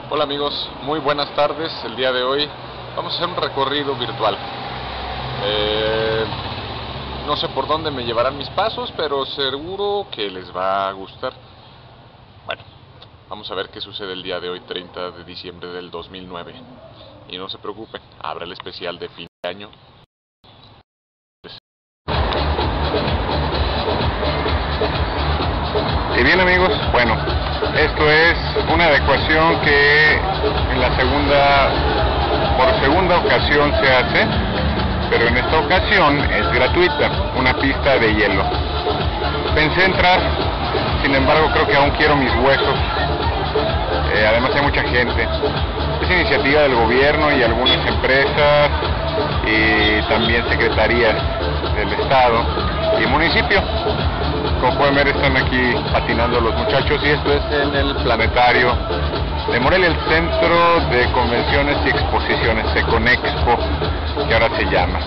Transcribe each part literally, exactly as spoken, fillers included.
Hola amigos, muy buenas tardes. El día de hoy vamos a hacer un recorrido virtual. Eh, no sé por dónde me llevarán mis pasos, pero seguro que les va a gustar. Bueno, vamos a ver qué sucede el día de hoy, treinta de diciembre del dos mil nueve. Y no se preocupen, habrá el especial de fin de año. Y bien amigos, bueno, esto es una adecuación que en la segunda, por segunda ocasión se hace, pero en esta ocasión es gratuita, una pista de hielo. Pensé entrar, sin embargo creo que aún quiero mis huesos, eh, además hay mucha gente. Es iniciativa del gobierno y algunas empresas y también secretarías del estado y municipio. Como pueden ver, están aquí patinando los muchachos y esto es en el planetario de Morelia, el Centro de Convenciones y Exposiciones, Seconexpo, que ahora se llama.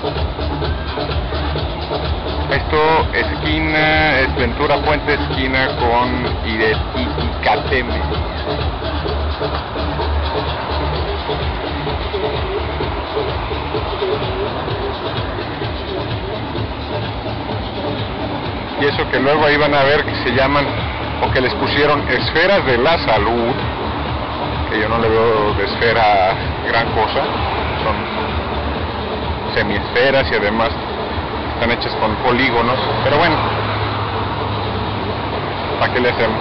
Esto esquina, es Ventura Puente, esquina con Icateme. Y eso que luego ahí van a ver que se llaman, o que les pusieron esferas de la salud, que yo no le veo de esfera gran cosa, son semiesferas y además están hechas con polígonos, pero bueno, ¿para qué le hacemos?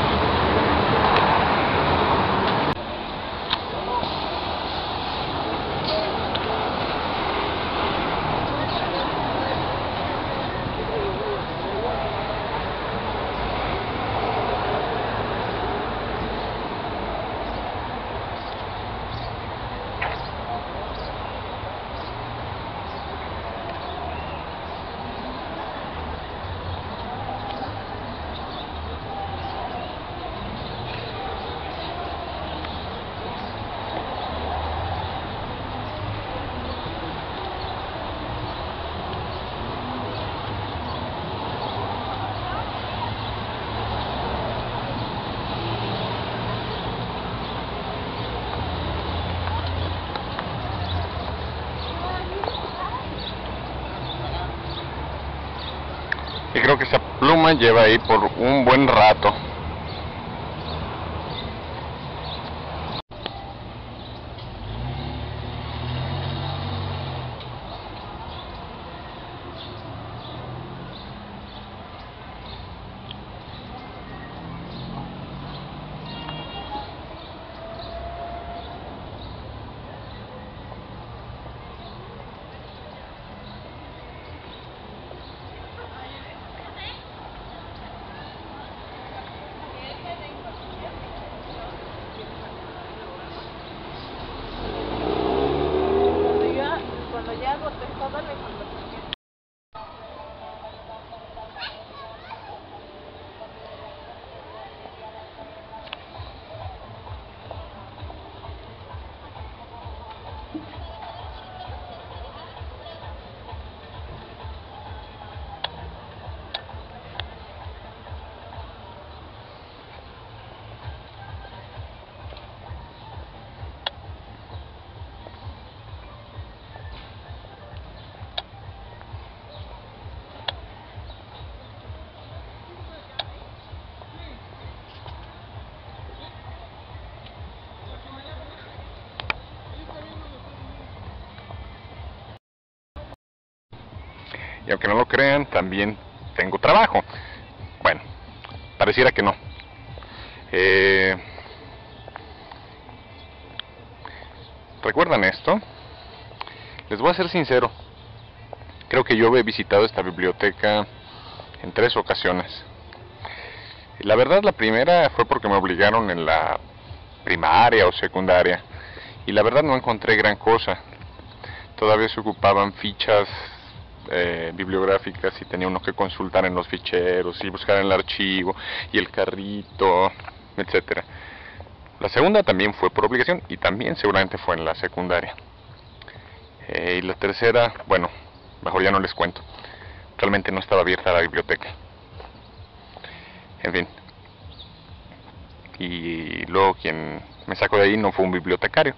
Y creo que esa pluma lleva ahí por un buen rato. Y aunque no lo crean, también tengo trabajo. Bueno, pareciera que no. Eh, ¿Recuerdan esto? Les voy a ser sincero. Creo que yo he visitado esta biblioteca en tres ocasiones. La verdad, la primera fue porque me obligaron en la primaria o secundaria. Y la verdad no encontré gran cosa. Todavía se ocupaban fichas Eh, bibliográficas y tenía uno que consultar en los ficheros y buscar en el archivo y el carrito, etcétera. La segunda también fue por obligación y también seguramente fue en la secundaria. Eh, y la tercera, bueno, mejor ya no les cuento. Realmente no estaba abierta la biblioteca. En fin. Y luego quien me saco de ahí, no fue un bibliotecario.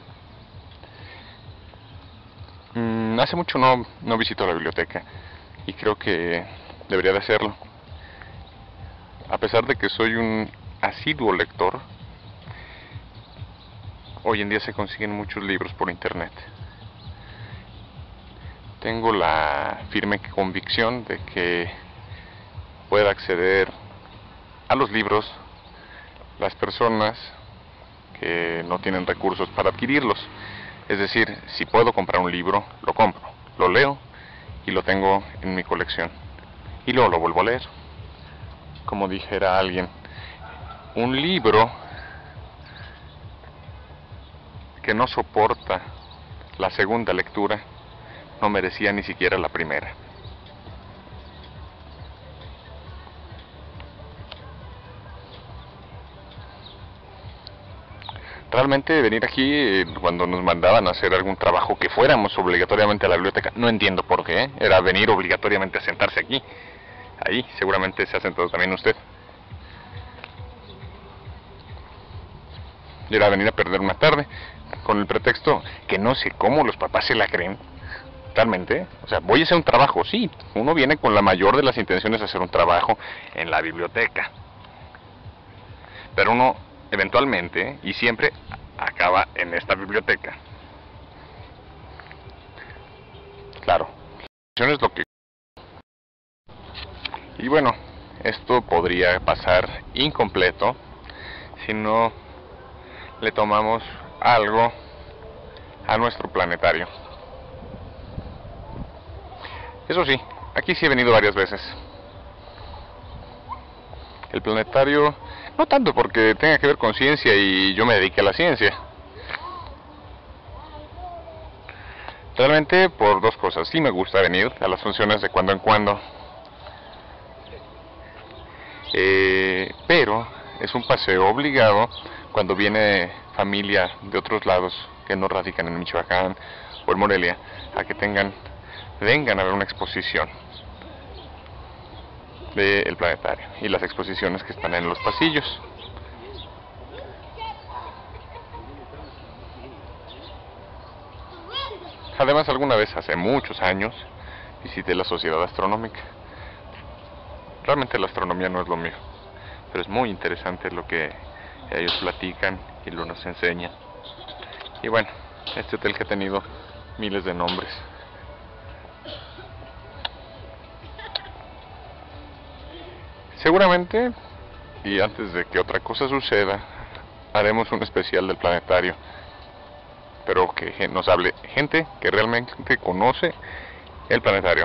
Mm, hace mucho no, no visito la biblioteca y creo que debería de hacerlo. A pesar de que soy un asiduo lector, hoy en día se consiguen muchos libros por internet. Tengo la firme convicción de que pueda acceder a los libros las personas que no tienen recursos para adquirirlos. Es decir, si puedo comprar un libro, lo compro, lo leo y lo tengo en mi colección. Y luego lo vuelvo a leer. Como dijera alguien, un libro que no soporta la segunda lectura no merecía ni siquiera la primera. Realmente venir aquí, cuando nos mandaban a hacer algún trabajo que fuéramos obligatoriamente a la biblioteca, no entiendo por qué, era venir obligatoriamente a sentarse aquí. Ahí seguramente se ha sentado también usted. Y era venir a perder una tarde, con el pretexto que no sé cómo los papás se la creen. Realmente, o sea, voy a hacer un trabajo, sí, uno viene con la mayor de las intenciones de hacer un trabajo en la biblioteca. Pero uno eventualmente y siempre acaba en esta biblioteca. Claro, es lo que... Y bueno, esto podría pasar incompleto si no le tomamos algo a nuestro planetario. Eso sí, aquí sí he venido varias veces. El planetario, no tanto porque tenga que ver con ciencia y yo me dedique a la ciencia. Realmente por dos cosas. Sí me gusta venir a las funciones de cuando en cuando. Eh, pero es un paseo obligado cuando viene familia de otros lados que no radican en Michoacán o en Morelia, a que tengan, vengan a ver una exposición del planetario y las exposiciones que están en los pasillos. Además, alguna vez hace muchos años visité la Sociedad Astronómica. Realmente la astronomía no es lo mío, pero es muy interesante lo que ellos platican y lo nos enseñan. Y bueno, este hotel que ha tenido miles de nombres. Seguramente, y antes de que otra cosa suceda, haremos un especial del planetario, pero que nos hable gente que realmente conoce el planetario.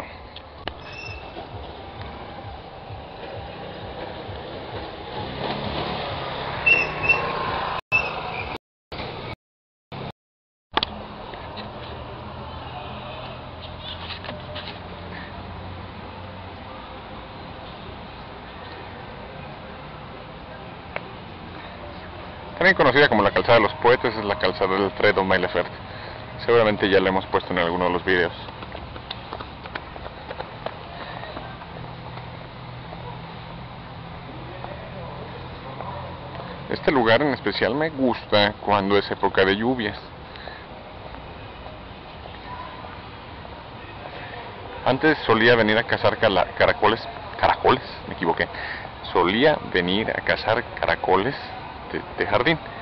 También conocida como la calzada de los poetas, es la calzada del Alfredo Maillefert. Seguramente ya la hemos puesto en alguno de los videos. Este lugar en especial me gusta cuando es época de lluvias. Antes solía venir a cazar caracoles, caracoles, me equivoqué. Solía venir a cazar caracoles de, de jardín.